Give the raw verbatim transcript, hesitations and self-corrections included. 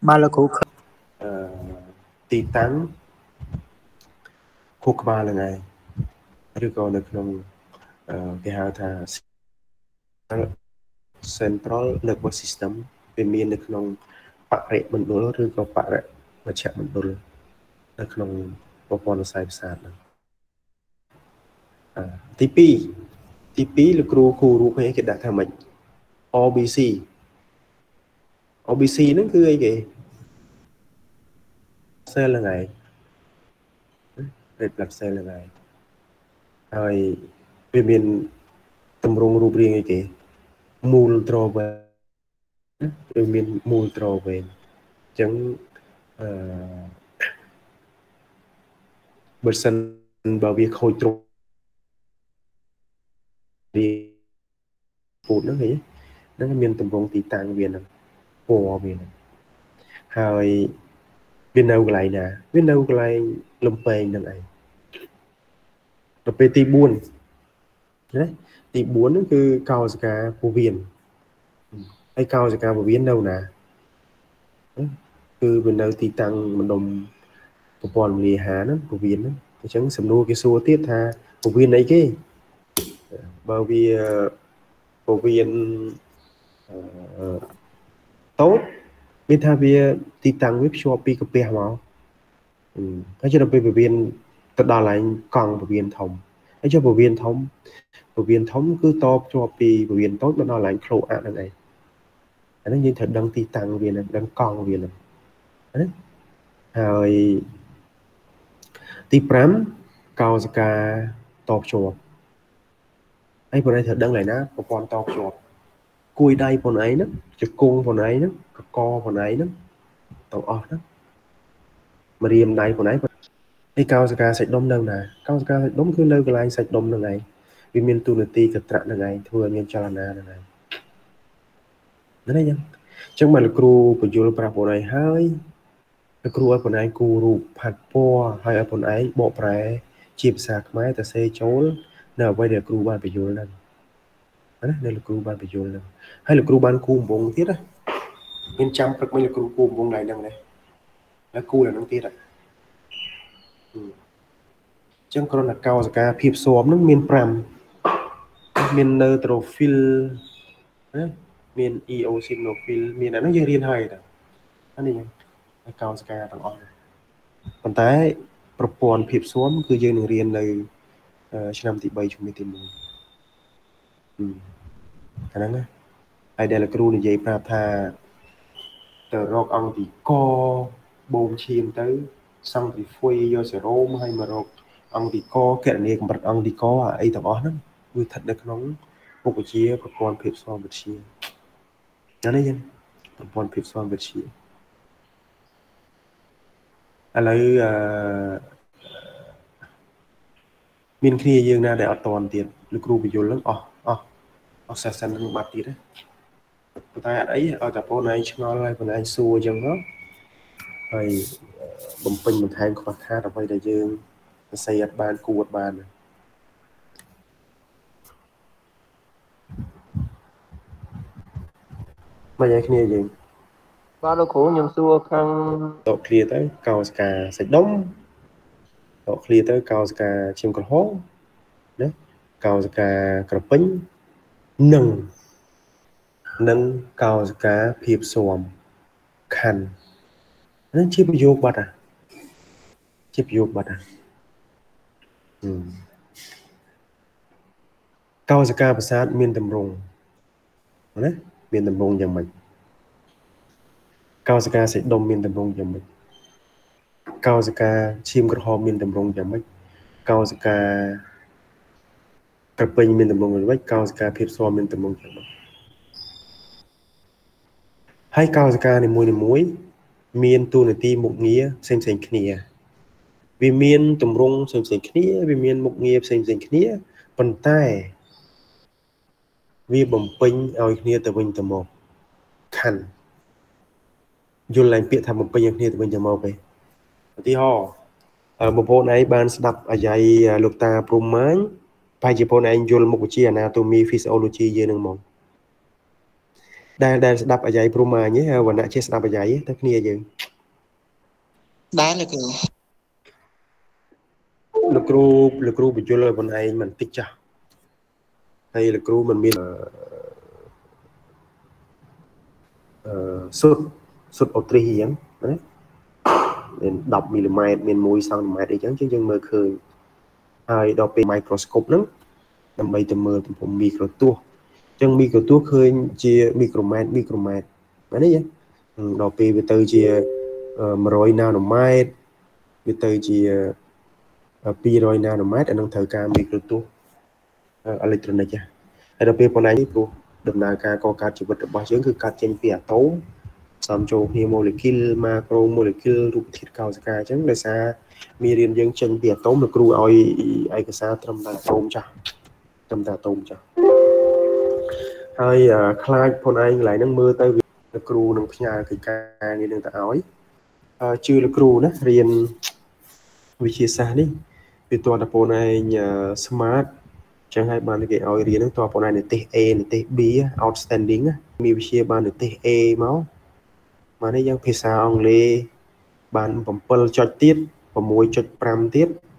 Ba là cũ khơi ទីតាំងខួរក្បាលហ្នឹងឯងឬក៏នៅក្នុងគេហៅថា Central Nervous System វាមាននៅក្នុងបរិមណ្ឌលឬក៏បរិមជ្ឈមណ្ឌលនៅក្នុងប្រព័ន្ធសរសៃប្រសាទហ្នឹងទីពីរទីពីរលោកគ្រូគូរូបឲ្យគេដាក់ថាម៉េច O B C O B C ហ្នឹងគឺអីគេ cell ហ្នឹងឯង red blood cell ហ្នឹងឯងហើយវាមានទម្រង់រូបរាងអីគេមូលត្រវែងវាមានមូលត្រវែងអញ្ចឹងអឺបើសិនបើវាខូចត្រង់វាពូតហ្នឹងឃើញហ្នឹងមានទម្រង់ទីតាំងវាហ្នឹងពណ៌វាហ្នឹងហើយវានៅកន្លែងណាវានៅកន្លែងលំពេងហ្នឹងឯងដល់ពេលទីបួនណាទីបួនហ្នឹងគឺកោសិកាពោះវៀនហើយកោសិកាពោះវៀននៅណាគឺវានៅទីតាំងបណ្ដុំប្រព័ន្ធរំលាយអាហារហ្នឹងពោះវៀនហ្នឹងអញ្ចឹងសំណួរគេសួរទៀតថាពោះវៀនអីគេបើវាពោះវៀនតូចមានថាវាទីតាំងវាភ្ជាប់ពីកាពះមកហើយចុះដល់ពេលពោះវៀនទៅដល់កន្លែងកង់ពោះវៀនធំហើយចុះពោះវៀនធំពោះវៀនធំគឺតភ្ជាប់ពីពោះវៀនតូចមកដល់កន្លែងក្លោអាហ្នឹងឯងអាហ្នឹងយើងត្រូវដឹងទីតាំងវាហ្នឹងដឹងកង់វាហ្នឹងណាហើយទីប្រាំកោសិកាតភ្ជាប់ហើយបងឯងត្រូវដឹងឡើយណាប្រព័ន្ធតភ្ជាប់គួយដៃបងឯងហ្នឹងជង្គង់បងឯងហ្នឹងកកបងឯងហ្នឹងទាំងអស់ហ្នឹងម្រាមដៃបងឯងហើយកោសិកាសាច់ដុំនៅណាកោសិកាសាច់ដុំគឺនៅកន្លែងសាច់ដុំហ្នឹងឯងវាមានទូនាទីកត្រាក់ហ្នឹងឯងធ្វើឲ្យមានចលនាហ្នឹងឯងហ្នឹងឯងអញ្ចឹងមកលោកគ្រូបញ្យល់ប្រាប់បងឯងហើយលោកគ្រូឲ្យបងឯងគូររូបផាត់ពណ៌ហើយឲ្យបងឯងបកប្រែជាភាសាខ្មែរទៅសេចូលនៅអ្វីដែលគ្រូបានបញ្យល់ហ្នឹងណានៅលោកគ្រូបានបញ្យល់ហ្នឹងហើយលោកគ្រូបានគូបំពងទៀតណាមានចាំព្រឹកមិញលោកគ្រូគូបំពងឡើងហ្នឹងដែរហើយគូឡើងហ្នឹងទៀតហ៎អញ្ចឹងគ្រាន់តែកោសិកាភាពស៊ាំហ្នឹងមានប្រាំមាន neutrophil ណាមាន eosinophil មានអាហ្នឹងយើងរៀនហើយតាអានេះហើយកោសិកាទាំងអស់ប៉ុន្តែប្រព័ន្ធភាពស៊ាំគឺយើងនឹងរៀននៅឆ្នាំទី3ជំនាញទី1អាហ្នឹងណាហើយដែលលោកគ្រូនិយាយប្រាប់ថាទៅរកអង្គទីកបូមឈាមទៅសង់ទីហ្វុយយកសេរ៉ូមហើយមករកអង្គទីកកណនីកម្រិតអង្គទីកអីទាំងអស់ហ្នឹងគឺស្ថិតនៅក្នុងមុខវិជ្ជាប្រព័ន្ធភាពស៊ាំវិទ្យាណានេះយើងប្រព័ន្ធភាពស៊ាំវិទ្យាឥឡូវអឺមានគ្នាយើងណាដែលអត់តន់ទៀតលោកគ្រូបញ្យល់ហ្នឹងអស់អស់អស់ session ហ្នឹងបាត់ទៀតណាប៉ុន្តែអត់អីឲ្យតែបងឯងឆ្ងល់ហើយបងឯងសួរអញ្ចឹងទៅហើយបំពេញបន្ថែមខ្វះខាតអ្វីដែលយើងសរសេរអត់បានគួរអត់បានមកយ៉ាងគ្នាយើងបាទលោកគ្រូខ្ញុំសួរខាងតក clear ទៅកោសិកាសាច់ដុំតក clear ទៅកោសិកាឈាមក្រហមណាកោសិកាក្រពេញនិងនិងកោសិកាភាពស៊ាំខណ្ឌហ្នឹងជាប្រយោគបាត់ហ่ะជាប្រយោគបាត់ហ่ะកោសិកាប្រសាទមានទម្រង់ណាមានទម្រង់យ៉ាងម៉េចកោសិកាសាច់ដុំមានទម្រង់យ៉ាងម៉េចកោសិកាឈាមក្រហមមានទម្រង់យ៉ាងម៉េចកោសិកាក្រពេញមានទម្រង់យ៉ាងម៉េចកោសិកាភាពស៊ាំមានទម្រង់យ៉ាងម៉េចហើយកោសិកានីមួយៗមានតួនាទីមុខងារផ្សេងៗគ្នាវាមានទម្រង់ផ្សេងៗគ្នាវាមានមុខងារផ្សេងៗគ្នាប៉ុន្តែវាបំពេញឲ្យគ្នាទៅវិញទៅមកខណ្ឌយល់ឡើងពាក្យថាបំពេញឲ្យគ្នាទៅវិញទៅមកទេឧទាហរណ៍បងប្អូនឯងបានស្ដាប់អាយ៉ៃលោកតាព្រំម៉ាញប្រហែលជាបងប្អូនឯងយល់មុខវិជ្ជា Anatomy Physiology យើងនឹងមកដែលដែលស្ដាប់អាយ៉ៃព្រមមាញទេវណ្ណៈជាស្ដាប់អាយ៉ៃទៅគ្នាយើងដែរលោកគ្រូលោកគ្រូលោកគ្រូបញ្យល់ឲ្យបងឯងមិនតិចចាស់ហើយលោកគ្រូមិនមានអឺសុទ្ធសុទ្ធអូទ្រីអញ្ចឹងណាមានដប់មីលីម៉ែត្រមានមួយសង់ទីម៉ែត្រអីចឹងជាងយើងមើលឃើញហើយដល់ពេល microscope ហ្នឹងដើម្បីទៅមើលទំហំមីក្រូទស្សន៍អញ្ចឹងមីក្រូទស្សន៍ឃើញជាមីក្រូម៉ែត្រមីក្រូម៉ែត្រមែនទេដល់ពេលវាទៅជា100 nanomètre វាទៅជា200 nanomètre អានឹងត្រូវការមីក្រូទស្សន៍អេឡិចត្រូនិកហើយដល់ពេលប៉ុណ្ណេះព្រោះដំណើរការកកើតជីវិតរបស់យើងគឺកើតចេញពីអាតូមផ្សំចូលគ្នា molecule macro molecule រូបធាតុកោសិកាអញ្ចឹងដោយសារមេរៀនយើងចេញពីអាតូមលោកគ្រូឲ្យឯកសារត្រឹមតែអាតូមចាស់ត្រឹមតែអាតូមចាស់ហើយខ្លាចខ្លួនឯងកន្លែងហ្នឹងមើលទៅលោកគ្រូនឹងផ្ញើកិច្ចការងារនឹងទៅឲ្យជឿលោកគ្រូណារៀនវិទ្យាសាស្ត្រនេះវាតើតើខ្លួនឯង smart ចឹងហើយបានគេឲ្យរៀនហ្នឹងតើបងឯងនិទេស A និទេស B outstanding មានវិជ្ជាបាននិទេស A មកមកនេះយើងភាសាអង់គ្លេសបាន7ចុចទៀត 6.5 ទៀត